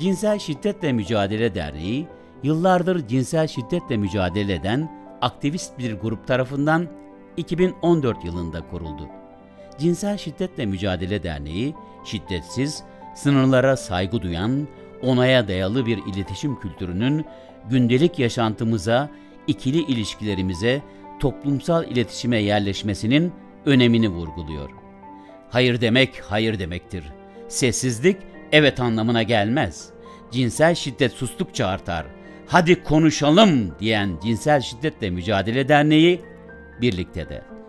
Cinsel Şiddetle Mücadele Derneği, yıllardır cinsel şiddetle mücadele eden aktivist bir grup tarafından 2014 yılında kuruldu. Cinsel Şiddetle Mücadele Derneği, şiddetsiz, sınırlara saygı duyan, onaya dayalı bir iletişim kültürünün gündelik yaşantımıza, ikili ilişkilerimize, toplumsal iletişime yerleşmesinin önemini vurguluyor. Hayır demek hayır demektir. Sessizlik evet anlamına gelmez. Cinsel şiddet sustukça artar. Hadi konuşalım diyen Cinsel Şiddetle Mücadele Derneği birlikte de